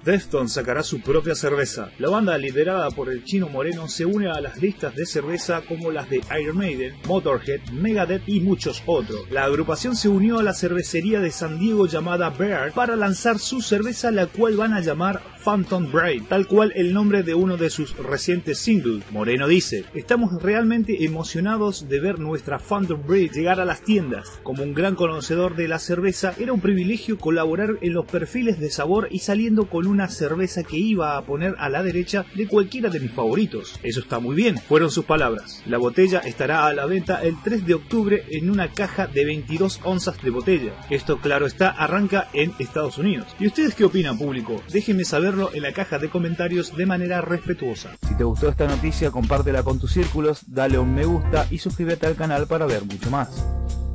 Deftones sacará su propia cerveza. La banda liderada por el Chino Moreno se une a las listas de cerveza como las de Iron Maiden, Motorhead, Megadeth y muchos otros. La agrupación se unió a la cervecería de San Diego llamada Bear para lanzar su cerveza, la cual van a llamar Phantom Bride, tal cual el nombre de uno de sus recientes singles. Moreno dice: estamos realmente emocionados de ver nuestra Phantom Bride llegar a las tiendas. Como un gran conocedor de la cerveza, era un privilegio colaborar en los perfiles de sabor y saliendo con una cerveza que iba a poner a la derecha de cualquiera de mis favoritos. Eso está muy bien, fueron sus palabras. La botella estará a la venta el 3 de octubre en una caja de 22 onzas de botella. Esto, claro está, arranca en Estados Unidos. ¿Y ustedes qué opinan, público? Déjenme saberlo en la caja de comentarios de manera respetuosa. Si te gustó esta noticia, compártela con tus círculos, dale un me gusta y suscríbete al canal para ver mucho más.